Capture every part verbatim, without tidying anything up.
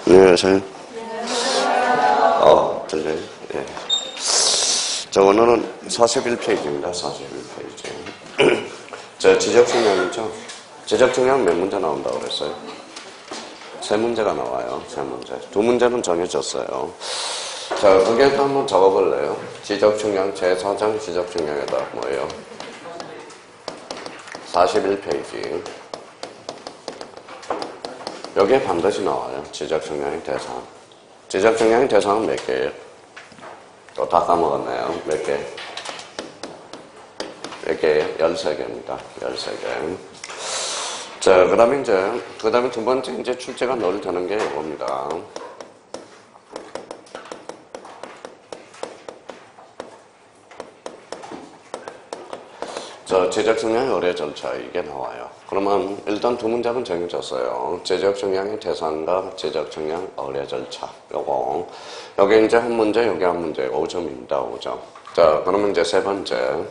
안녕하세요. 어, 들려요? 예. 자, 오늘은 사십일 페이지입니다. 사십일 페이지. 자, 지적청량이죠? 지적청량 몇 문제 나온다고 그랬어요? 세 문제가 나와요. 세 문제. 두 문제는 정해졌어요. 자, 거기에다 한번 적어볼래요? 지적청량 제사 장 지적청량에다 뭐예요? 사십일 페이지. 여기에 반드시 나와요. 지적청량의 대상. 지적청량의 대상은 몇 개예요? 또 다 까먹었네요. 몇 개? 몇 개예요? 열세 개입니다. 열세 개. 자, 그 다음에 이제, 그 다음에 두 번째 이제 출제가 넣을 되는 게 이겁니다. 자, 제적청량의 의뢰 절차, 이게 나와요. 그러면 일단 두 문제는 정해졌어요. 제적청량의 대상과 제적청량 의뢰 절차. 요거. 여기 이제 한 문제, 여기 한 문제. 오 점입니다. 오 점. 자, 그러면 이제 세 번째.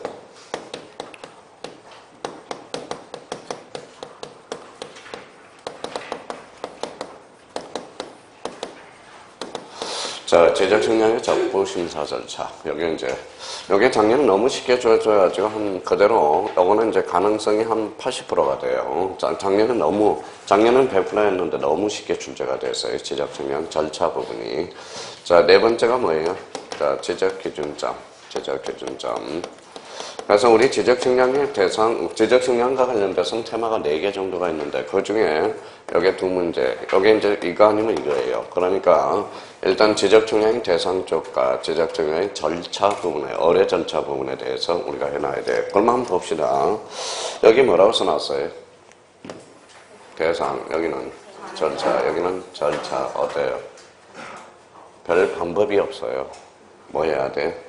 자, 제적청량의 적부 심사 절차. 여기 이제, 여기 작년은 너무 쉽게 줘줘가지고 한 그대로, 요거는 이제 가능성이 한 팔십 퍼센트가 돼요. 자, 작년은 너무, 작년은 백 퍼센트였는데 너무 쉽게 출제가 됐어요. 제적청량 절차 부분이. 자, 네 번째가 뭐예요? 자, 제적기준점. 제적기준점. 그래서 우리 지적청량의 대상, 지적청량과 관련돼서 테마가 네 개 정도가 있는데, 그 중에 여기 두 문제, 여기 이제 이거 아니면 이거예요. 그러니까, 일단 지적청량의 대상 쪽과 지적청량의 절차 부분에, 의뢰 절차 부분에 대해서 우리가 해놔야 돼요. 그럼 한번 봅시다. 여기 뭐라고 써놨어요? 대상, 여기는 절차, 여기는 절차, 어때요? 별 방법이 없어요. 뭐 해야 돼?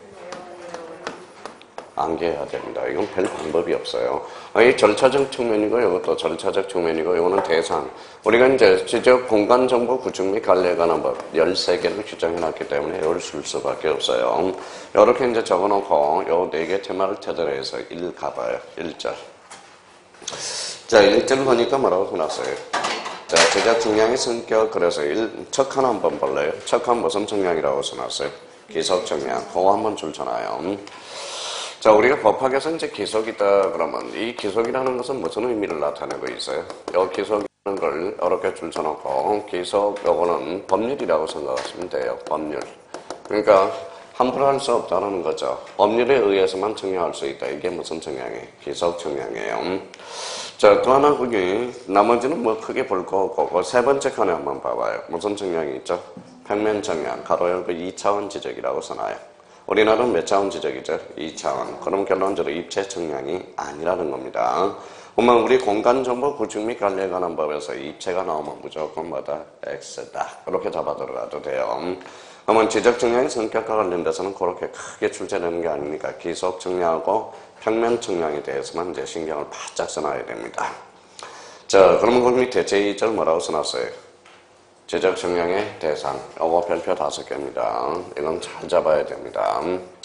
안개해야 됩니다. 이건 별 방법이 없어요. 이 절차적 측면이고, 이것도 절차적 측면이고, 이거는 대상. 우리가 이제 지적 공간정보 구축 및 관리에 관한 법 열세 개를 규정해놨기 때문에 이걸 쓸 수밖에 없어요. 이렇게 이제 적어놓고, 요 네 개 테마를 토대로 해서 일 가봐요. 일 절. 자, 일 절 보니까 뭐라고 써놨어요? 자, 제작청량의 성격, 그래서 일, 척 하나 한번 볼래요? 척한 무슨 청량이라고 써놨어요? 기석청량. 그거 한번 줄쳐놔요. 자, 우리가 법학에서 이제 기속이다 그러면 이 기속이라는 것은 무슨 의미를 나타내고 있어요? 요 기속이라는 걸 이렇게 줄쳐놓고 기속 요거는 법률이라고 생각하시면 돼요. 법률. 그러니까 함부로 할 수 없다는 거죠. 법률에 의해서만 청량할 수 있다. 이게 무슨 청량이에요? 기속 청량이에요. 자, 또 하나 거기 나머지는 뭐 크게 볼 거 없고 그 세 번째 칸에 한번 봐봐요. 무슨 청량이 있죠? 평면 청량. 가로 열고 이 차원 지적이라고 써놔요. 우리나라는 몇 차원 지적이죠? 이 차원. 그럼 결론적으로 입체 청량이 아니라는 겁니다. 그러면 우리 공간정보 구축 및 관리에 관한 법에서 입체가 나오면 무조건 뭐다? X다. 그렇게 잡아 들어가도 돼요. 그러면 지적 청량의 성격과 관련돼서는 그렇게 크게 출제되는 게 아니니까 기속 청량하고 평면 청량에 대해서만 이제 신경을 바짝 써놔야 됩니다. 자, 그러면 그 밑에 제이 절 뭐라고 써놨어요? 지적청량의 대상. 요거 별표 다섯 개입니다. 이건 잘 잡아야 됩니다.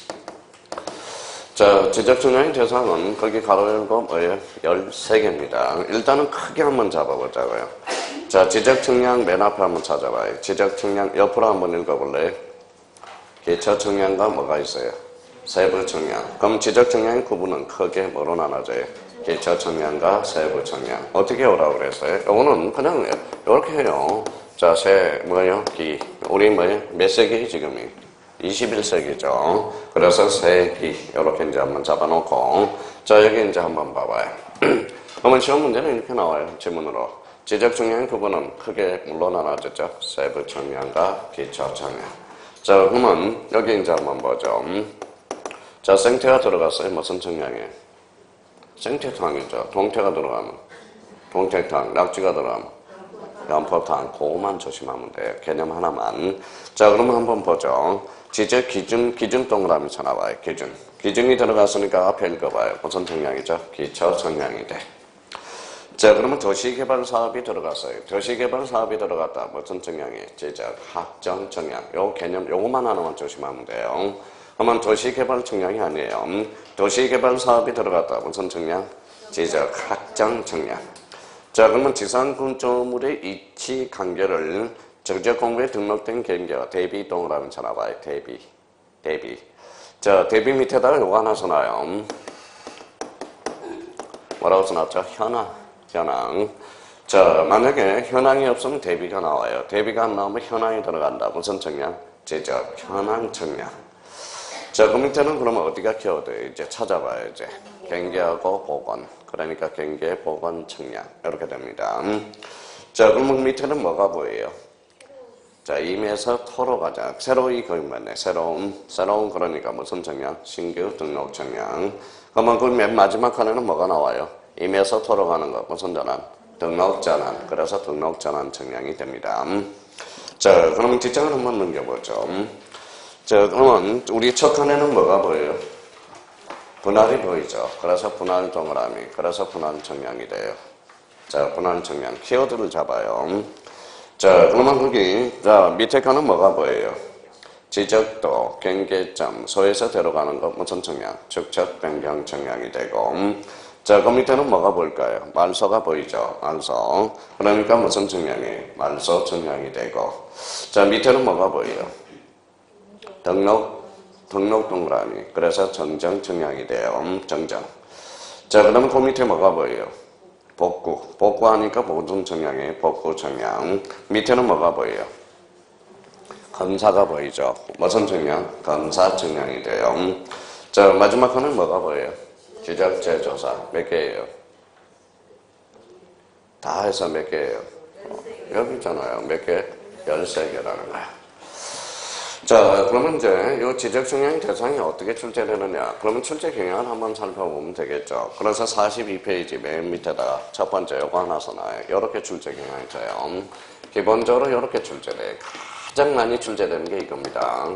자, 지적청량의 대상은 거기 가로 열고 뭐예요? 열세 개입니다. 일단은 크게 한번 잡아보자고요. 자, 지적청량 맨 앞에 한번 찾아봐요. 지적청량 옆으로 한번 읽어볼래요? 기초청량과 뭐가 있어요? 세부청량. 그럼 지적청량의 구분은 크게 뭐로 나눠져요? 기초청량과 세부청량. 어떻게 오라고 그랬어요? 요거는 그냥 이렇게 해요. 자, 세, 뭐예요? 기. 우리 뭐예요? 몇 세기 지금이? 이십일 세기죠. 그래서 세기. 이렇게 이제 한번 잡아놓고. 자, 여기 이제 한번 봐봐요. 그러면 시험 문제는 이렇게 나와요. 지문으로. 지적청량의 구분은 크게 물론 나눠졌죠. 세부청량과 기초청량. 자, 그러면 여기 이제 한번 보죠. 자, 생태가 들어갔어요. 무슨 청량이에요? 생태탕이죠. 동태가 들어가면. 동태탕. 낙지가 들어가면. 연포탕, 그거만 조심하면 돼요. 개념 하나만. 자, 그러면 한번 보죠. 지적 기준, 기준 동그라미 쳐놔봐요. 기준. 기준이 들어갔으니까 앞에 읽어봐요. 무슨 청량이죠? 기초 청량이 돼. 자, 그러면 도시개발 사업이 들어갔어요. 도시개발 사업이 들어갔다. 무슨 청량이에요? 지적, 학정 청량. 요 개념, 요거만 하나만 조심하면 돼요. 그러면 도시개발 청량이 아니에요. 도시개발 사업이 들어갔다. 무슨 청량? 지적, 학정 청량. 자, 그러면 지상 건축물의 이치 관계를 정책 공부에 등록된 경계와 대비 동그라미 쳐놔봐요. 대비. 대비. 자, 대비 밑에다가 요거 하나 써놔요. 뭐라고 써놨죠? 현황. 현황. 자, 만약에 현황이 없으면 대비가 나와요. 대비가 안 나오면 현황이 들어간다. 무슨 청량? 제적. 현황 청량. 자, 그 밑에는 그러면 어디가 키워드예요? 이제 찾아봐요. 이제 경계하고 복원. 그러니까 경계, 복원, 청량. 이렇게 됩니다. 자, 그러면 밑에는 뭐가 보여요? 자, 임에서 토로 가자. 새로이 거의 맞네. 새로운, 새로운 그러니까 무슨 청량? 신규 등록 청량. 그러면 그 맨 마지막 칸에는 뭐가 나와요? 임에서 토로 가는 거. 무슨 전환? 등록 전환. 그래서 등록 전환 청량이 됩니다. 자, 그러면 뒷장을 한번 넘겨보죠. 자, 그러면 우리 첫 칸에는 뭐가 보여요? 분할이 보이죠. 그래서 분할 동그라미. 그래서 분할 청량이 돼요. 자, 분할 청량. 키워드를 잡아요. 자, 그러면 거기, 자, 밑에 칸은 뭐가 보여요? 지적도, 경계점, 소에서 데려가는 거, 무슨 청량? 축척 변경 청량이 되고. 자, 그 밑에는 뭐가 보일까요? 말소가 보이죠? 말소. 그러니까 무슨 청량이? 말소 청량이 되고. 자, 밑에는 뭐가 보여요? 등록, 등록 동그라미. 그래서 정정 청량이 돼요. 정정. 자, 그러면 그 밑에 뭐가 보여요? 복구. 복구하니까 무슨 청량이에요? 복구 청량. 밑에는 뭐가 보여요? 검사가 보이죠? 무슨 청량? 검사 청량이 돼요. 자, 마지막 하나는 뭐가 보여요? 지적 재조사. 몇 개예요? 다 해서 몇 개예요? 어, 여기 있잖아요. 몇 개? 열세 개라는 거야. 자, 그러면 이제 이 지적 청량 대상이 어떻게 출제되느냐? 그러면 출제 경향을 한번 살펴보면 되겠죠. 그래서 사십이 페이지 맨 밑에다가 첫 번째 요거 하나 써놔요. 이렇게 출제 경향이 돼요. 기본적으로 이렇게 출제돼요. 가장 많이 출제되는 게 이겁니다.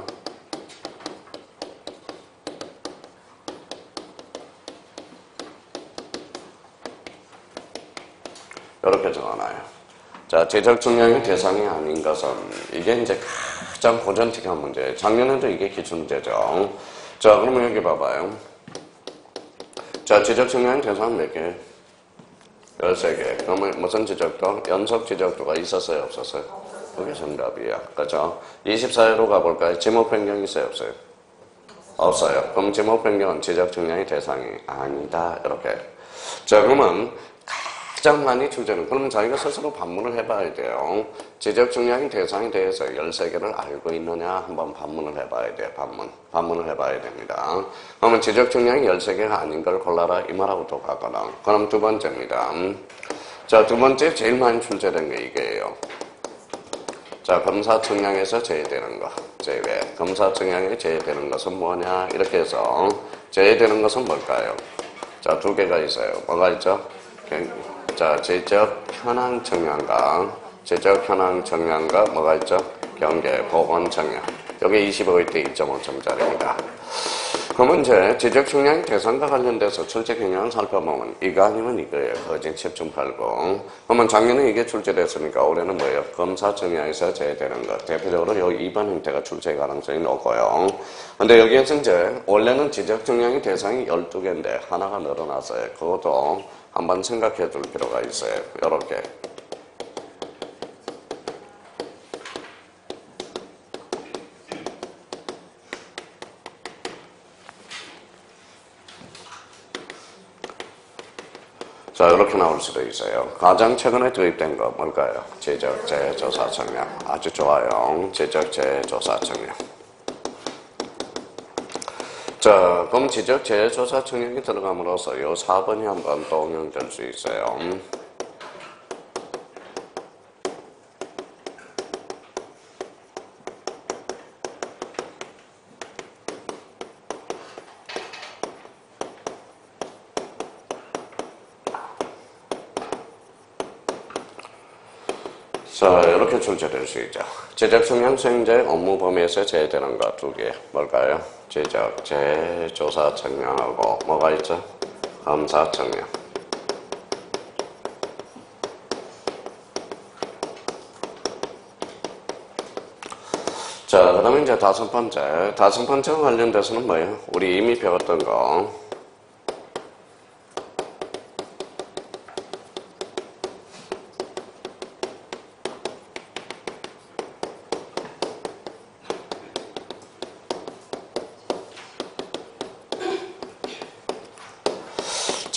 이렇게 적어놔요. 자, 지적 청량이 대상이 아닌 것은 이게 이제 가장 고전틱한 문제예요. 작년에도 이게 기출문제죠. 자, 그러면 여기 봐봐요. 자, 지적 청량이 대상 몇 개? 열세 개. 그러면 무슨 지적도? 연속 지적도가 있었어요? 없었어요? 그게 정답이야. 그죠? 이십사 회로 가볼까요? 지목 변경이 있어요? 없어요? 없어요. 그럼 지목 변경은 지적 청량이 대상이 아니다. 이렇게. 자, 그러면 가장 많이 출제는, 그러면 자기가 스스로 반문을 해봐야 돼요. 지적 청량이 대상에 대해서 열세 개를 알고 있느냐 한번 반문을 해봐야 돼요. 반문. 반문을 해봐야 됩니다. 그러면 지적 청량이 열세 개가 아닌 걸 골라라 이 말하고 똑같거나. 그럼 두 번째입니다. 자, 두 번째 제일 많이 출제된 게 이게예요. 자, 검사 청량에서 제외되는 거. 제외. 검사 청량에 제외되는 것은 뭐냐? 이렇게 해서 제외되는 것은 뭘까요? 자, 두 개가 있어요. 뭐가 있죠? 자, 제적 현황 청량과 제적 현황 청량과 뭐가 있죠? 경계, 복원 청량. 여기 이십오 일 때 이 점 오 점짜리입니다. 그러면 이제 제적 청량 대상과 관련돼서 출제 경향을 살펴보면 이거 아니면 이거예요. 거진 칠 점 팔구. 그러면 작년에 이게 출제됐으니까 올해는 뭐예요? 검사 청량에서 제외되는 것. 대표적으로 여기 이 번 형태가 출제 가능성이 높고요. 근데 여기에서 이제 원래는 지적 청량의 대상이 열두 개인데 하나가 늘어났어요. 그것도 한번 생각해 둘 필요가 있어요. 이렇게. 자, 이렇게 나올 수도 있어요. 가장 최근에 도입된 거 뭘까요? 지적 재조사 청량. 아주 좋아요. 지적 재조사 청량. 자, 그럼 지적 재조사 청량이 들어감으로써 이 사 번이 한번 또 응용될 수 있어요. 자, 이렇게 출제될 수 있죠. 제적 청량 수행자의 업무 범위에서 제외되는 것 두 개. 뭘까요? 제적, 재조사 청량하고 뭐가 있죠? 검사 청량. 자, 그 다음에 이제 다섯 번째. 다섯 번째와 관련돼서는 뭐예요? 우리 이미 배웠던 거.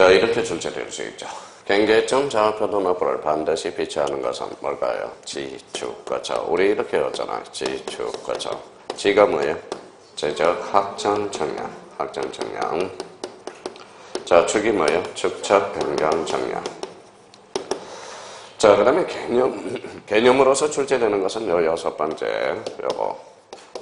자, 이렇게 출제될 수 있죠. 경계점 좌표도 너프를 반드시 비치하는 것은 뭘까요? 지축, 그렇죠. 우리 이렇게 했잖아. 지축, 그렇죠. 지가 뭐예요? 제적 확장 청량, 확장 청량. 자, 축이 뭐예요? 축척 변경 청량. 자, 그 다음에 개념, 개념으로서 출제되는 것은 요 여섯 번째, 요거.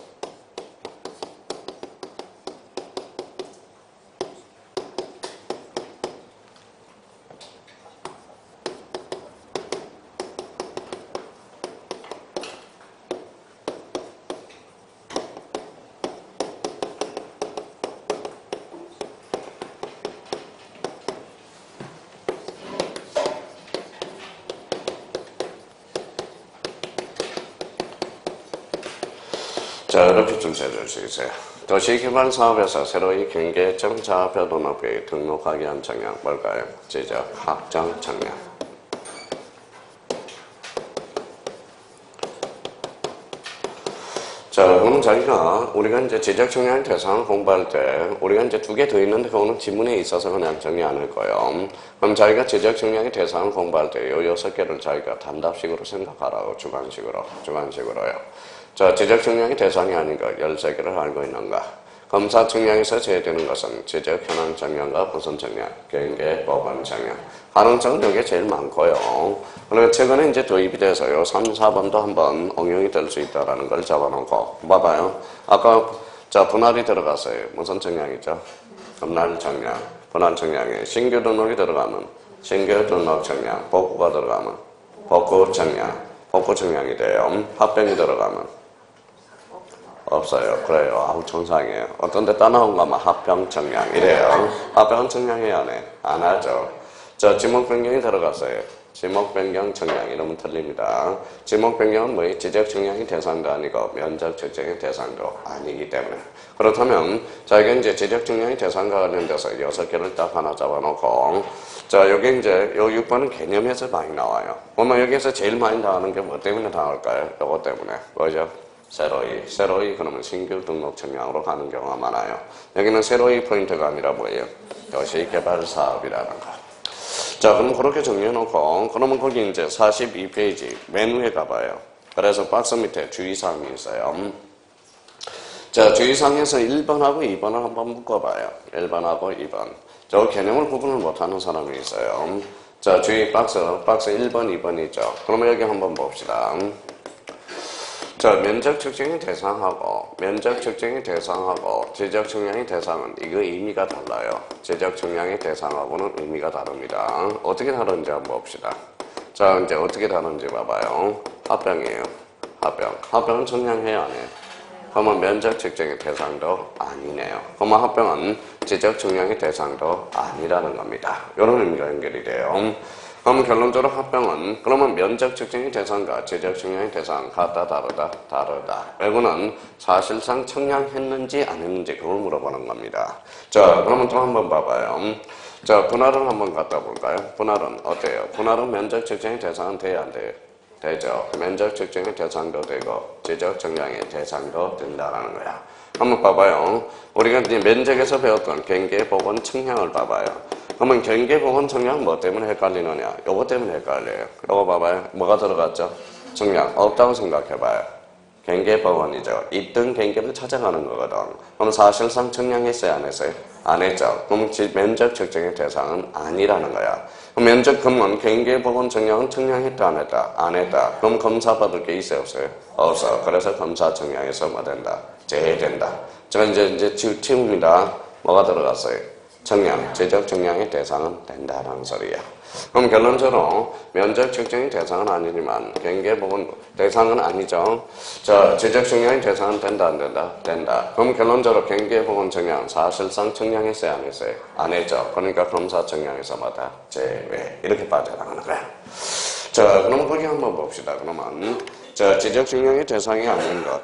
자, 이렇게 출제될 수 있어요. 도시개발 사업에서 새로이 경계점 좌표도 높이 등록하기 위한 청약 뭘까요? 지적 확장 청약. 자, 그럼 저희가 우리가 이제 지적 청약 대상을 공부할 때 우리가 이제 두 개 더 있는데 그거는 지문에 있어서 그냥 정리 안 할 거예요. 그럼 저희가 지적 청약의 대상을 공부할 때 요 여섯 개를 저희가 단답식으로 생각하라고 주관식으로 주관식으로요. 자, 지적 청량이 대상이 아닌 것 열세 개를 알고 있는가? 검사 청량에서 제외되는 것은 지적 현황 청량과 무슨 청량? 경계 법원 청량. 가능성은 여기에 제일 많고요. 그리고 최근에 이제 도입이 돼서요. 삼, 사 번도 한번 응용이 될 수 있다라는 걸 잡아놓고 봐봐요. 아까 자 분할이 들어갔어요. 무슨 청량이죠? 분할 청량. 분할 청량에 신규 등록이 들어가면 신규 등록 청량. 복구가 들어가면 복구 청량. 복구 청량이 돼요. 합병이 들어가면 없어요. 그래요. 아우 정상이에요. 어떤 데 따나온 거면 합병 청량 이래요. 합병 청량해야 하네. 안 하죠. 자, 지목 변경이 들어갔어요. 지목 변경 청량 이러면 틀립니다. 지목 변경은 뭐예요? 지적 청량이 대상도 아니고 면적 측정의 대상도 아니기 때문에. 그렇다면 자기가 이제 지적 청량이 대상과 관련돼서 여섯 개를 딱 하나 잡아놓고 자, 여기 이제 요 육 번은 개념에서 많이 나와요. 보면 여기에서 제일 많이 나오는 게 뭐 때문에 나올까요? 요거 때문에. 뭐죠? 새로이. 새로이 그러면 신규 등록 청량으로 가는 경우가 많아요. 여기는 새로이 포인트가 아니라 뭐예요? 도시개발 사업이라는 거. 자, 그럼 그렇게 정리해놓고 그러면 거기 이제 사십이 페이지 맨 위에 가봐요. 그래서 박스 밑에 주의사항이 있어요. 자, 주의사항에서 일 번하고 이 번을 한번 묶어봐요. 일 번하고 이 번. 저 개념을 구분을 못하는 사람이 있어요. 자, 주의 박스, 박스 일 번, 이 번이 있죠. 그러면 여기 한번 봅시다. 자, 면적 측정의 대상하고 면적 측정의 대상하고 지적 측량의 대상은 이거 의미가 달라요. 지적 측량의 대상하고는 의미가 다릅니다. 어떻게 다른지 한번 봅시다. 자, 이제 어떻게 다른지 봐봐요. 합병이에요. 합병. 합병은 측량해야 안 해요. 그러면 면적 측정의 대상도 아니네요. 그러면 합병은 지적 측량의 대상도 아니라는 겁니다. 이런 의미가 연결이 돼요. 그럼 결론적으로 합병은 그러면 면적 측정의 대상과 지적 측량의 대상 같다 다르다 다르다. 외고는 사실상 측량했는지 안 했는지 그걸 물어보는 겁니다. 자, 그러면 또 한번 봐봐요. 자, 분할을 한번 갖다 볼까요? 분할은 어때요? 분할은 면적 측정의 대상은 돼야 안 돼요? 되죠. 면적 측정의 대상도 되고 지적 측량의 대상도 된다라는 거야. 한번 봐봐요. 우리가 이제 면적에서 배웠던 경계 복원 측량을 봐봐요. 그러면 경계 복원 측량 뭐 때문에 헷갈리느냐? 요거 때문에 헷갈려요. 요거 봐봐요. 뭐가 들어갔죠? 측량 없다고 생각해봐요. 경계 복원이죠. 있던 경계를 찾아가는 거거든. 그럼 사실상 측량했어요? 안 했어요? 안 했죠. 그럼 면적 측정의 대상은 아니라는 거야. 그럼 면적 그러면 경계 복원 측량은 측량했다 안 했다? 안 했다. 그럼 검사 받을 게 있어요? 없어요? 없어. 그래서 검사 측량에서 뭐 된다? 제외된다. 자, 이제 이제 치웁니다. 뭐가 들어갔어요? 측량, 지적 측량의 대상은 된다라는 소리야. 그럼 결론적으로 면적 측정의 대상은 아니지만 경계 복원 대상은 아니죠. 자, 지적 측량의 대상은 된다 안 된다? 된다. 그럼 결론적으로 경계 복원 측량 사실상 측량했어요 안 했어요? 안 했죠. 그러니까 검사 측량에서마다 제외 이렇게 빠져나가는 거야. 자, 그럼 거기 한번 봅시다. 그러면 자, 지적 측량의 대상이 아닌 것.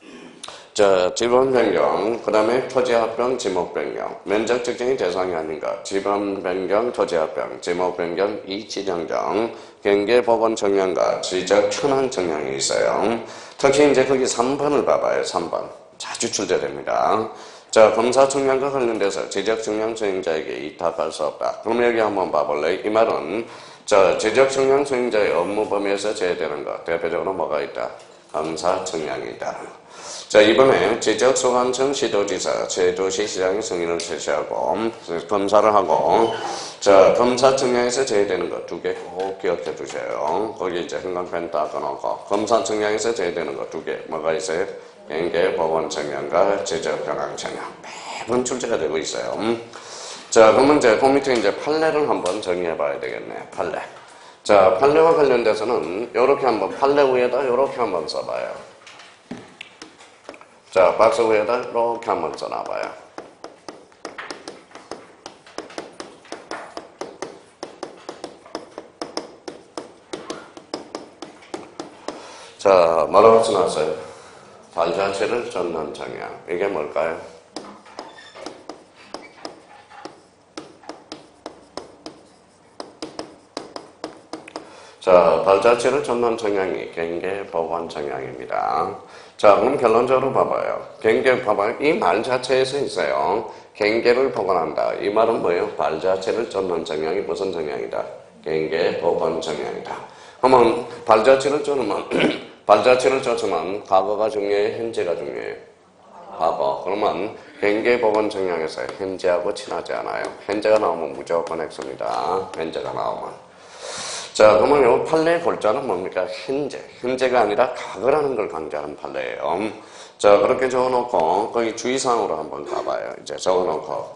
자, 지번 변경, 그 다음에 토지 합병, 지목 변경, 면적 측정이 대상이 아닌가, 지번 변경, 토지 합병, 지목 변경, 이지정정, 경계 복원 청량과 지적 현황 청량이 있어요. 특히 이제 거기 삼 번을 봐봐요. 삼 번. 자주 출제됩니다. 자, 검사 측량과 관련돼서 제적 측량 수행자에게 이탁할 수 없다. 그럼 여기 한번 봐볼래? 이 말은 자, 제적 측량 수행자의 업무 범위에서 제외되는 것. 대표적으로 뭐가 있다? 검사 측량이다. 자, 이번에 제적 소관청 시도지사 제도시 시장의 승인을 제시하고 검사를 하고 자, 검사 측량에서 제외되는 것 두 개 꼭 기억해 두세요. 거기 이제 형광펜 닦아놓고 검사 측량에서 제외되는 것 두 개 뭐가 있어요? 경계 보건 측량과 제적 병항 측량 매번 출제가 되고 있어요. 음. 자, 그러면 이제 그 밑에 이제 판례를 한번 정리해 봐야 되겠네. 판례. 자, 판례와 관련돼서는 이렇게 한번 판례 위에다 이렇게 한번 써봐요. 자, 박스 위에다 이렇게 한번 써놔봐요. 자, 뭐라고 써놨어요? 발자취를 젓는 정량. 이게 뭘까요? 자, 발자취를 젓는 정량이 경계 보건 정량입니다. 자, 그럼 결론적으로 봐봐요. 경계 봐봐요. 이 말 자체에서 있어요. 경계를 보건한다. 이 말은 뭐예요? 발자취를 젓는 정량이 무슨 정량이다? 경계 보건 정량이다. 그러면 발자취를 젓으면 발자취를 젓으면 과거가 중요해? 현재가 중요해? 과거. 그러면 경계 보건 정량에서 현재하고 친하지 않아요. 현재가 나오면 무조건 X입니다. 현재가 나오면. 자, 그러면 요 판례의 골자는 뭡니까? 현재. 현재가 아니라 과거라는 걸 강조하는 판례예요. 자, 그렇게 적어놓고 거기 주의사항으로 한번 가봐요. 이제 적어놓고.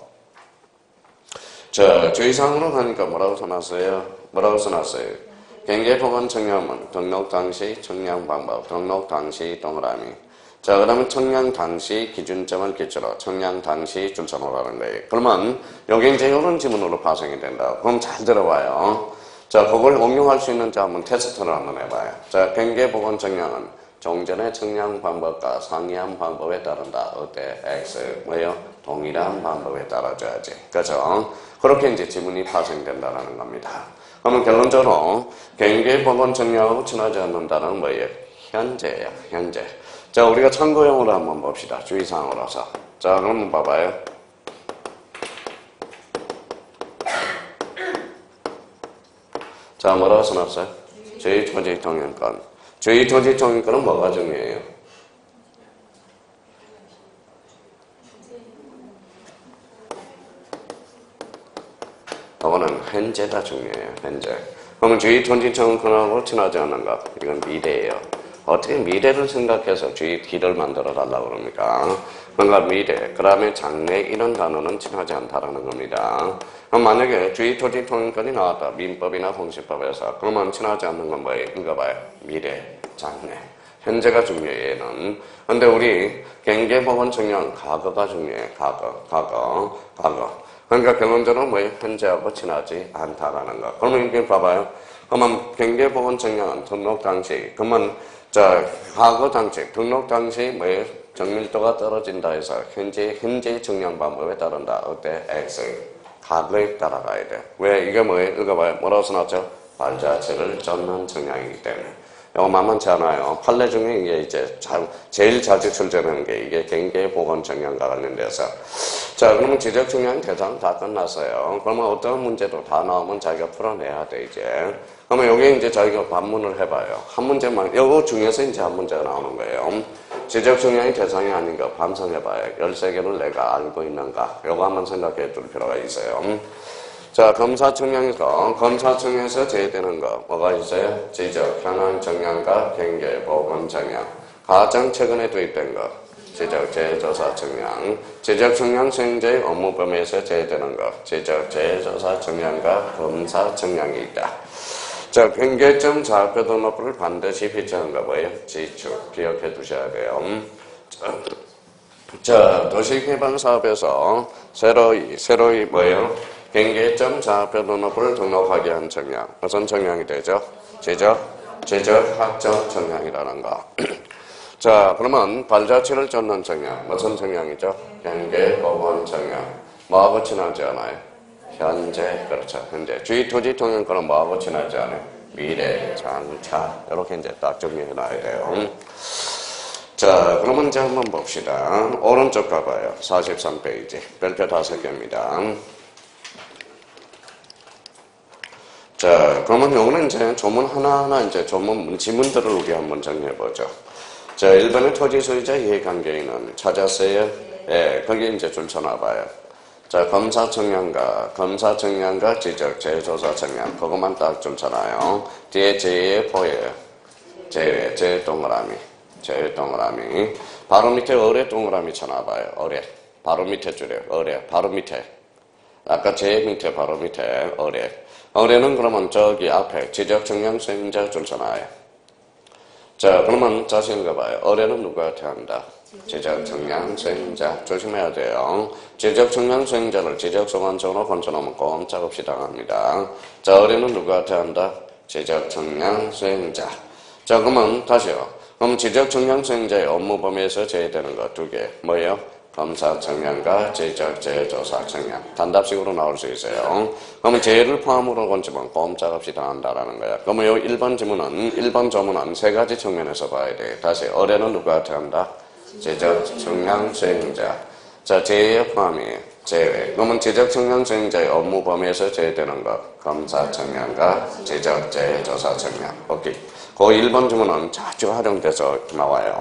자, 주의사항으로 가니까 뭐라고 써놨어요? 뭐라고 써놨어요? 경계보건 청량은 등록 당시 청량 방법, 등록 당시 동그라미. 자, 그 다음에 청량 당시 기준점을 기초로 청량 당시 줄서놓으라는 거예요. 그러면 여기 이제 이런 지문으로 파생이 된다. 그럼 잘 들어봐요. 자, 그걸 응용할 수 있는지 한번 테스트를 한번 해봐요. 자, 경계보건 청량은 종전의 청량 방법과 상이한 방법에 따른다. 어때? X. 뭐예요? 동일한 방법에 따라줘야지. 그죠? 그렇게 이제 지문이 파생된다는 겁니다. 그러면 결론적으로 경계보건 청량하고 친하지 않는다는 뭐예요? 현재예요. 현재. 자, 우리가 참고용으로 한번 봅시다. 주의사항으로서. 자, 그럼 봐봐요. 자, 뭐라고 써놨어요? 저희 토지 통행권. 저희 토지 통행권은 뭐가 중요해요? 이거는 현재가 중요해요. 현재. 그러면 저희 토지 통행권하고 친하지 않는 것. 이건 미래예요. 어떻게 미래를 생각해서 저희 뒤를 만들어 달라고 그럽니까? 그러니까 미래, 그 다음에 장래 이런 단어는 친하지 않다라는 겁니다. 그럼 만약에 주의 토지 통행권이 나왔다. 민법이나 공시법에서. 그러면 친하지 않는 건 뭐예요? 읽어봐요. 미래, 장래. 현재가 중요해, 얘는. 근데 우리 경계보건 청량 과거가 중요해. 과거, 과거, 과거. 그러니까 결론적으로 뭐예요? 현재하고 친하지 않다라는 거. 그러면 이렇게 봐봐요. 그러면 경계보건 청량은 등록 당시. 그러면 자, 과거 당시, 등록 당시 뭐예요? 정밀도가 떨어진다 해서 현재, 현재 청량 방법에 따른다. 어때? X. 과거에 따라가야 돼. 왜? 이게 뭐예요? 읽어봐요. 뭐라고 써놨죠? 발자취를 젓는 청량이기 때문에. 이거 만만치 않아요. 판례 중에 이게 이제 참 제일 자주 출제되는 게 이게 경계보건 청량과 관련돼서. 자, 그러면 지적 청량 대상 다 끝났어요. 그러면 어떤 문제도 다 나오면 자기가 풀어내야 돼, 이제. 그러면 여기 이제 자기가 반문을 해봐요. 한 문제만, 이거 중에서 이제 한 문제가 나오는 거예요. 지적 청량이 대상이 아닌 거 반성해봐요. 열세 개를 내가 알고 있는가. 이거 한번 생각해 둘 필요가 있어요. 자, 검사 청량에서, 검사 청량에서 제외되는 거, 뭐가 있어요? 지적, 현황 청량과 경계, 보건 청량. 가장 최근에 도입된 거, 지적, 재조사 청량. 지적 청량 수행자의 업무 범위에서 제외되는 거, 지적, 재조사 청량과 검사 청량이 있다. 자, 경계점 좌표 등록부를 반드시 비치하는 거 뭐예요? 지축. 기억해 두셔야 돼요. 자, 자, 도시개발사업에서 새로이, 새로이 뭐예요? 경계점 좌표 등록부를 등록하게 한 청량. 무슨 청량이 되죠? 지적, 지적 학적 청량이라는 거. 자, 그러면 발자취를 젓는 청량. 무슨 청량이죠? 경계보건 청량. 뭐하고 친하지 않아요? 현재, 그렇죠. 현재. 주의 토지 통행권은 뭐하고 친하지 않아요? 미래, 장차. 이렇게 이제 딱 정리해 놔야 돼요. 자, 그러면 이제 한번 봅시다. 오른쪽 가봐요. 사십삼 페이지. 별표 다섯 개입니다. 자, 그러면 요거는 이제 조문 하나하나 이제 조문 지문들을 우리 한번 정리해보죠. 자, 일 번의 토지 소유자 이해관계인은 찾았어요? 예, 거기 이제 줄 쳐놔봐요. 자, 검사 청량과, 검사 청량과 지적, 재조사 청량. 그것만 딱 줄 쳐놔요. 뒤에 제외 보여요. 제외, 제외 동그라미. 제외 동그라미. 바로 밑에 어뢰 동그라미 쳐놔봐요. 어뢰. 바로 밑에 줄에 어뢰. 바로 밑에. 아까 제일 밑에 바로 밑에 어뢰. 어뢰는 그러면 저기 앞에 지적 청량 수행자 줄 쳐놔요. 자, 그러면 자세히 읽어봐요. 어뢰는 누구한테 한다? 지적 청량 수행자. 조심해야 돼요. 지적 청량 수행자를 지적 소관청으로 건져놓으면 꼼짝없이 당합니다. 자, 어뢰는 누구한테 한다? 지적 청량 수행자. 자, 그러면 다시요. 그럼 지적 청량 수행자의 업무 범위에서 제외되는 거 두 개. 뭐예요? 검사 청량과 지적 재조사 청량. 단답식으로 나올 수 있어요. 그러면 제외를 포함으로 건지면 꼼짝없이 당한다라는 거야. 그러면 요 일 번 지문은, 일 번 조문은 세 가지 측면에서 봐야 돼. 다시, 어뢰는 누구한테 한다? 지적 청량 수행자. 자, 제외 포함이에요. 제외. 그러면 지적 청량 수행자의 업무 범위에서 제외되는 것. 검사 청량과 지적 재조사 청량. 오케이. 그 일 번 지문은 자주 활용돼서 나와요.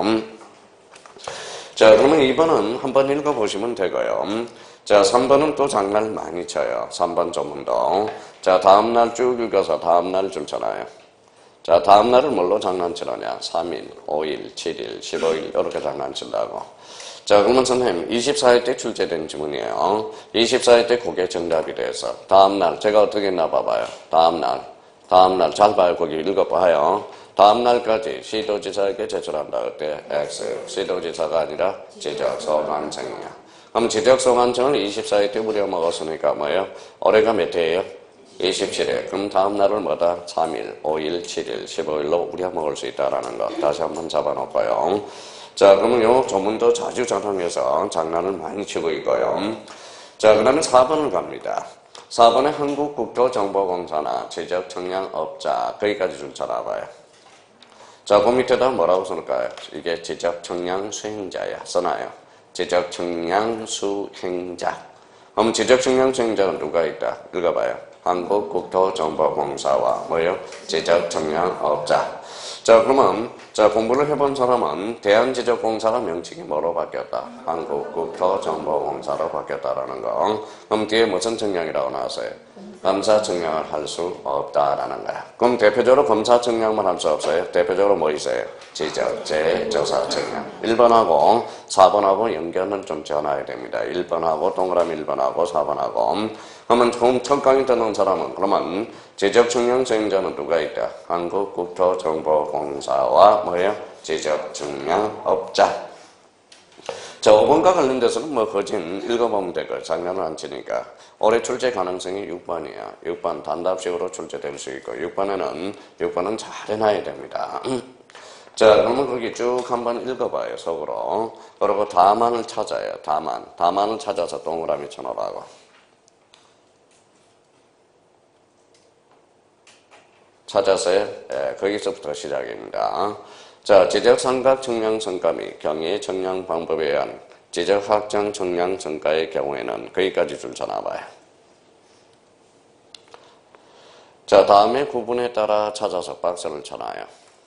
자, 그러면 이 번은 한번 읽어보시면 되고요. 자, 삼 번은 또 장난 많이 쳐요. 삼 번 조문도. 자, 다음날 쭉 읽어서 다음날 줄 쳐놔요. 자, 다음날을 뭘로 장난치느냐? 삼 일, 오 일, 칠 일, 십오 일 이렇게 장난친다고. 자, 그러면 선생님 이십사 회 때 출제된 지문이에요. 이십사 회 때 그게 정답이 돼서 다음날 제가 어떻게 했나 봐봐요. 다음날, 다음날 잘 봐요. 거기 읽어봐요. 다음날까지 시도지사에게 제출한다. 어때? X. 시도지사가 아니라 지적소관청이야. 그럼 지적소관청을 이십사 회 때 우려먹었으니까 뭐예요? 올해가 몇 회예요? 이십칠 회. 그럼 다음날을 뭐다? 삼 일, 오 일, 칠 일, 십오 일로 우려먹을 수 있다라는 거. 다시 한번 잡아놓고요. 자, 그러면 요 조문도 자주 전환해서 장난을 많이 치고 있고요. 자, 그 다음에 사 번을 갑니다. 사 번에 한국국토정보공사나 지적청량업자. 거기까지 좀 찾아봐요. 자, 그 밑에다 뭐라고 써놓을까요? 이게 지적청량 수행자야. 써놔요. 지적청량 수행자. 그럼 지적청량 수행자는 누가 있다? 읽어봐요. 한국국토정보공사와 뭐예요? 지적청량업자. 자, 그러면 자 공부를 해본 사람은 대한지적공사가 명칭이 뭐로 바뀌었다? 한국국토정보공사로 바뀌었다라는 거. 그럼 뒤에 무슨 청량이라고 나왔어요? 검사 청량을 할 수 없다라는 거야. 그럼 대표적으로 검사 청량만 할 수 없어요? 대표적으로 뭐 있어요? 지적, 재조사 청량. 일 번하고 사 번하고 연결을 좀 지어놔야 됩니다. 일 번하고 동그라미 일 번하고 사 번하고. 그러면 처음 첫 강의 듣는 사람은 그러면 지적 청량 수행자는 누가 있다? 한국국토정보공사와 뭐예요? 지적 청량업자. 자, 오 번과 관련돼서는 뭐 거진 읽어보면 되고 장난을 안 치니까 올해 출제 가능성이 육 번이야. 육 번 단답식으로 출제될 수 있고 육 번에는 육 번은 잘 해놔야 됩니다. 자, 그러면 거기 쭉 한번 읽어봐요. 속으로. 그리고 다만을 찾아요. 다만. 다만을 찾아서 동그라미 쳐놓으라고. 찾았어요? 예, 거기서부터 시작입니다. 자, 지적삼각 청량 성과 및 경의 청량 방법에 의한 지적 확정 청량 성과의 경우에는 거기까지 줄 쳐놔봐요. 자, 다음에 구분에 따라 찾아서 박스를 쳐놔요.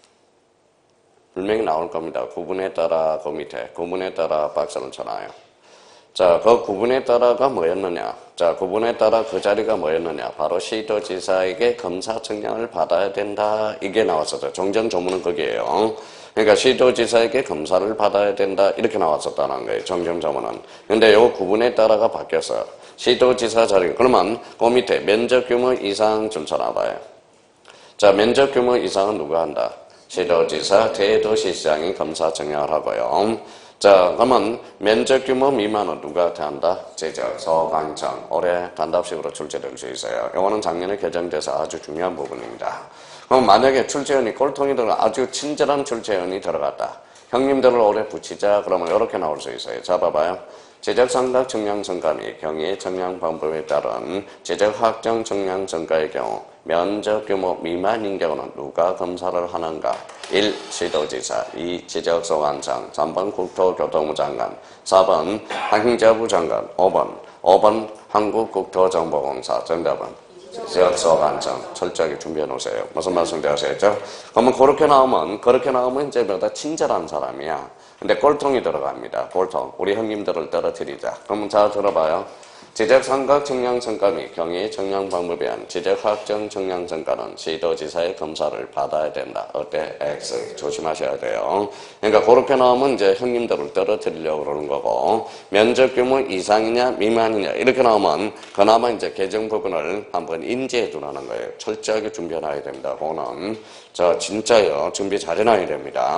분명히 나올 겁니다. 구분에 따라 그 밑에 구분에 따라 박스를 쳐놔요. 자, 그 구분에 따라가 뭐였느냐? 자, 구분에 따라 그 자리가 뭐였느냐? 바로 시도지사에게 검사 청량을 받아야 된다. 이게 나왔었죠. 정전 조문은 거기에요. 그러니까 시도지사에게 검사를 받아야 된다. 이렇게 나왔었다는 거예요. 정전 조문은. 근데 요 구분에 따라가 바뀌었어요. 시도지사 자리. 그러면 그 밑에 면적 규모 이상 줄 쳐놔봐요. 자, 면적 규모 이상은 누가 한다? 시도지사, 대도시장이 검사 청량을 하고요. 자, 그러면 면적 규모 미만은 누구한테 한다? 지적, 소관청. 올해 단답식으로 출제될 수 있어요. 이거는 작년에 개정돼서 아주 중요한 부분입니다. 그럼 만약에 출제원이 꼴통이 들어 아주 친절한 출제원이 들어갔다. 형님들을 올해 붙이자. 그러면 이렇게 나올 수 있어요. 잡아봐요. 지적 삼각 청량 성과 및 경의 청량 방법에 따른 지적 확정 청량 성과의 경우 면적 규모 미만인 경우는 누가 검사를 하는가? 일. 시도지사, 이. 지적소관청, 삼 번 국토교통부 장관, 사 번 행정부 장관, 오 번 오 번 한국국토정보공사. 정답은 지적소관청. 철저하게 준비해 놓으세요. 무슨 말씀 되셨죠? 그러면 그렇게 나오면 그렇게 나오면 이제 뭐다 친절한 사람이야. 근데 꼴통이 들어갑니다. 꼴통. 우리 형님들을 떨어뜨리자. 그러면 자 들어봐요. 지적 삼각 청량 성과 및 경의 청량 방법에 의한 지적 확정 청량 성과는 시도지사의 검사를 받아야 된다. 어때? X. 조심하셔야 돼요. 그러니까 그렇게 나오면 이제 형님들을 떨어뜨리려고 그러는 거고, 면적 규모 이상이냐 미만이냐 이렇게 나오면 그나마 이제 개정 부분을 한번 인지해 두라는 거예요. 철저하게 준비해 놔야 됩니다. 그거는 저 진짜요. 준비 잘 해놔야 됩니다.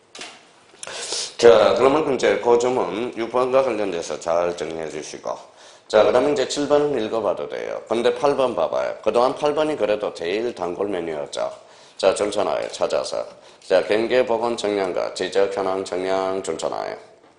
자, 그러면 이제 그 점은 육 번과 관련돼서 잘 정리해 주시고, 자, 그 다음에 이제 칠 번은 읽어봐도 돼요. 근데 팔 번 봐봐요. 그동안 팔 번이 그래도 제일 단골 메뉴였죠. 자, 절차나요. 찾아서. 자, 경계보건 청량과 지적 현황 청량 절차나요.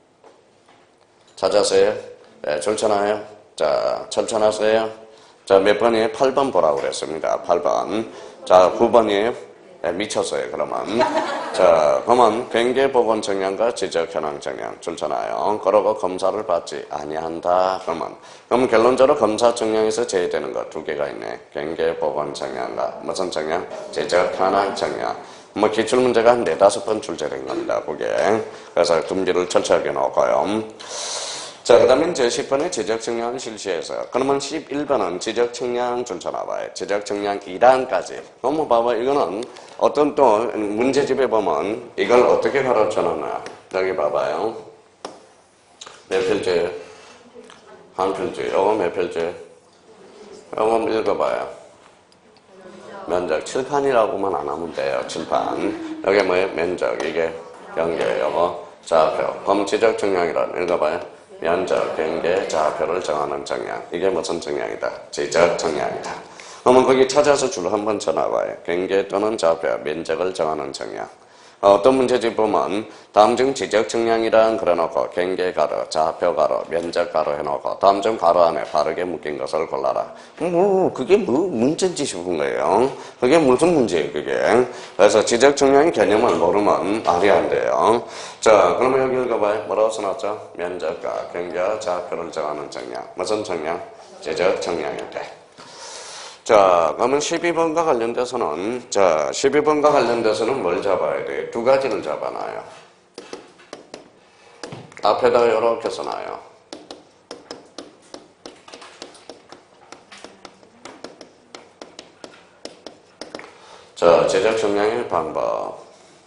찾았어요? 네, 절차나요. 자, 절차나세요. 자, 몇 번이에요? 팔 번 보라고 그랬습니다. 팔 번. 자, 구 번이에요. 네, 미쳤어요, 그러면. 자, 그러면 경계보건 청량과 지적 현황 청량 좋잖아요. 그러고 검사를 받지 아니한다. 그러면 그럼 결론적으로 검사 청량에서 제외되는 거 두 개가 있네. 경계보건 청량과 무슨 청량? 지적 현황 청량. 뭐 기출 문제가 한 네다섯 번 출제된 겁니다, 그게. 그래서 준비를 철저하게 놓고요. 자, 그 다음에 이제 십 번에 지적 청량을 실시해서, 그러면 십일 번은 지적 청량 줄쳐 나와요. 지적 청량 이 단까지. 그럼 봐봐, 이거는 어떤 또 문제집에 보면 이걸 어떻게 가르쳐 놨나. 여기 봐봐요. 몇 필지? 한 필지. 요거 몇 필지? 요거 읽어봐요. 면적. 칠판이라고만 안 하면 돼요. 칠판. 여기 뭐예요? 면적. 이게 경계. 요거 좌표. 그럼 지적 청량이란 읽어봐요. 면적, 경계, 좌표를 정하는 청량. 이게 무슨 청량이다? 지적 청량이다. 그러면 거기 찾아서 줄 한번 쳐놔봐요. 경계 또는 좌표, 면적을 정하는 청량. 어떤 문제집 보면 다음 중 지적 청량이란 그려놓고 경계 가로, 좌표 가로, 면적 가로 해놓고 다음 중 가로 안에 바르게 묶인 것을 골라라. 뭐 그게 뭐 문제인지 싶은 거예요. 그게 무슨 문제예요, 그게. 그래서 지적 청량의 개념을 모르면 말이 안 돼요. 자, 그러면 여기 읽어봐요. 뭐라고 써놨죠? 면적과 경계와 좌표를 정하는 청량. 무슨 청량? 지적 청량인데. 자, 그러면 십이 번과 관련돼서는, 자, 십이 번과 관련돼서는 뭘 잡아야 돼? 두 가지를 잡아놔요. 앞에다가 이렇게 써놔요. 자, 지적 청량의 방법.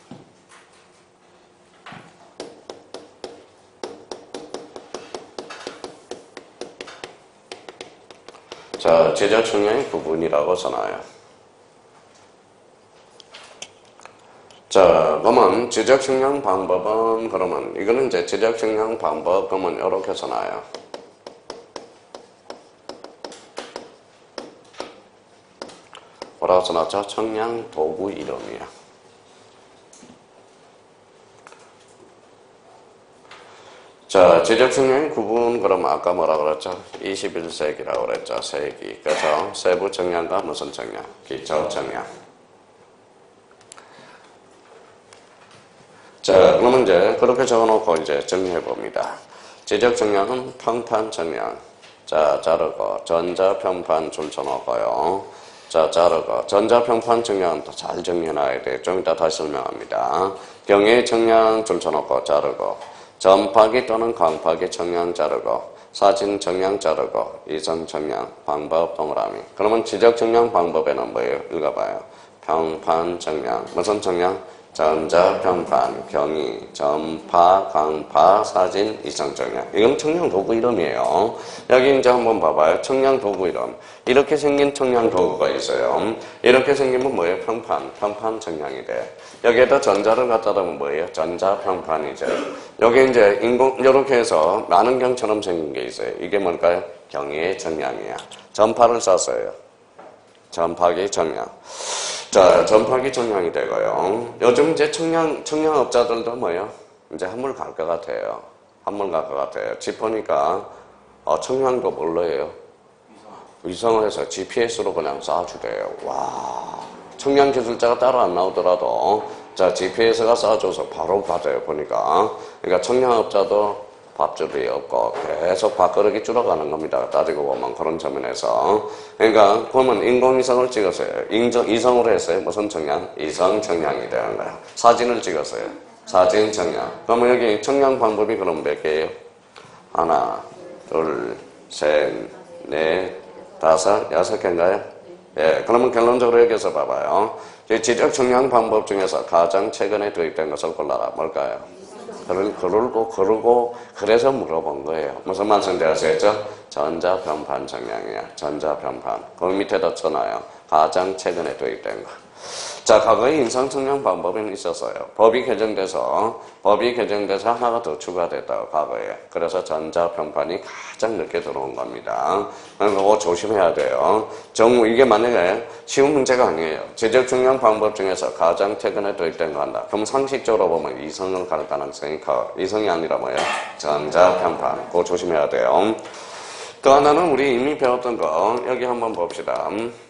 자, 지적 청량의 구분이라고 써놔요. 자, 그러면 지적 청량 방법은, 그러면 이거는 이제 지적 청량 방법, 그러면 이렇게 써놔요. 뭐라고 써놨죠? 청량 도구 이름이야. 자, 지적 청량의 구분, 그럼 아까 뭐라 그랬죠? 이십일 세기라고 그랬죠? 세기. 그래서 세부 청량과 무슨 청량? 기초 청량. 자, 그러면 이제 그렇게 적어놓고 이제 정리해 봅니다. 지적 청량은 평판 청량. 자, 자르고 전자 평판 줄 쳐놓고요. 자, 자르고 전자 평판 청량은 또 잘 정리해 놔야 돼. 좀 이따 다시 설명합니다. 경의 청량 줄 쳐놓고 자르고. 전파기 또는 광파기 청량 자르고, 사진 청량 자르고, 이성 청량 방법 동그라미. 그러면 지적 청량 방법에는 뭐예요? 읽어봐요. 평판 청량. 무슨 청량? 전자 평판, 경위, 전파, 광파, 사진, 이성 청량. 이건 청량 도구 이름이에요. 여기 이제 한번 봐봐요. 청량 도구 이름. 이렇게 생긴 청량 도구가 있어요. 이렇게 생기면 뭐예요? 평판, 평판 청량이 돼. 여기에다 전자를 갖다 대면 뭐예요? 전자 평판이죠. 여기 이제 인공, 이렇게 해서 만원경처럼 생긴 게 있어요. 이게 뭘까요? 경위의 청량이야. 전파를 썼어요. 전파기 청량. 자, 전파기 청량이 되고요. 요즘 이제 청량, 청량업자들도 뭐예요? 이제 한물 갈 것 같아요. 한번 갈 것 같아요. 집 보니까 어, 청량도 뭘로예요? 위성을 해서 지피에스로 그냥 쏴주대요. 와, 청량 기술자가 따로 안 나오더라도 자 지피에스가 쏴줘서 바로 받아요. 보니까 그러니까 청량업자도 밥줄이 없고 계속 밥그릇이 줄어가는 겁니다. 따지고 보면 그런 측면에서 그러니까 보면 인공위성을 찍었어요. 인정, 이성으로 했어요. 무슨 청량? 이성 청량이 되는 거야. 사진을 찍었어요. 사진 청량. 그러면 여기 청량 방법이 그럼 몇 개예요? 하나, 둘, 셋, 넷, 다섯, 여섯 개인가요? 예, 그러면 결론적으로 여기서 봐봐요. 지적 청량 방법 중에서 가장 최근에 도입된 것을 골라라. 뭘까요? 그걸 그러고 그러고 그래서 물어본 거예요. 무슨 말씀 되셨죠? 전자변판 청량이야. 전자변판. 그 밑에다 써놔요. 가장 최근에 도입된 거. 자, 과거에 인상청량 방법은 있었어요. 법이 개정돼서 법이 개정돼서 하나가 더 추가됐다고 과거에. 그래서 전자변판이 가장 늦게 들어온 겁니다. 그거 조심해야 돼요. 정 이게 만약에 쉬운 문제가 아니에요. 지적청량 방법 중에서 가장 최근에 도입된 거 한다. 그럼 상식적으로 보면 이성을 갈 가능성이 커. 이성이 아니라 뭐예요? 전자변판. 그거 조심해야 돼요. 또 하나는 우리 이미 배웠던 거 여기 한번 봅시다.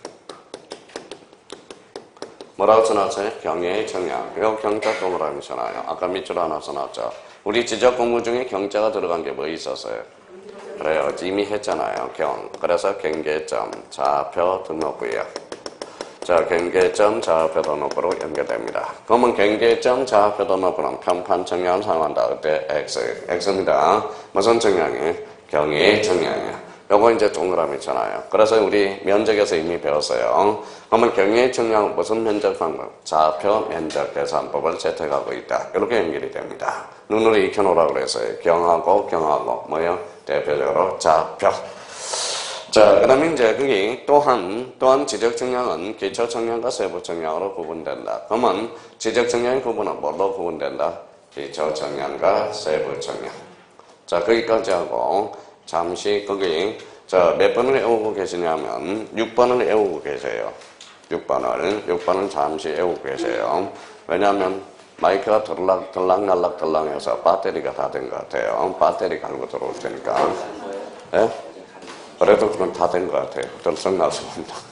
뭐라고 써놨어요? 경의 청량. 이거 경자 동그라미 써놔요. 아까 밑줄 하나 써놨죠. 우리 지적 공부 중에 경자가 들어간 게 뭐 있었어요? 그래요. 이미 했잖아요. 경. 그래서 경계점, 좌표 등록부예요. 자, 경계점, 좌표 등록부로 연결됩니다. 그러면 경계점, 좌표 등록부는 편판 청량을 사용한다. 그때 X. X입니다. 무슨 청량이? 경의 청량이야. 요거 이제 동그라미 있잖아요. 그래서 우리 면적에서 이미 배웠어요. 그러면 경의 청량은 무슨 면적 방법? 좌표 면적 계산법을 채택하고 있다. 이렇게 연결이 됩니다. 눈으로 익혀놓으라고 그랬어요. 경하고 경하고 뭐요? 대표적으로 좌표. 자, 그 다음에 이제 그게 또한 또한 지적 청량은 기초 청량과 세부 청량으로 구분된다. 그러면 지적 청량의 구분은 뭘로 구분된다? 기초 청량과 세부 청량. 자, 거기까지 하고 잠시 거기 자, 몇 번을 외우고 계시냐면 육 번을 외우고 계세요. 육 번을 육 번을 잠시 외우고 계세요. 왜냐하면 마이크가 들락 들락날락 들락해서 배터리가 다 된 것 같아요. 배터리 갈고 들어올 테니까. 예? 그래도 그건 다 된 것 같아요. 들썩날썩합니다.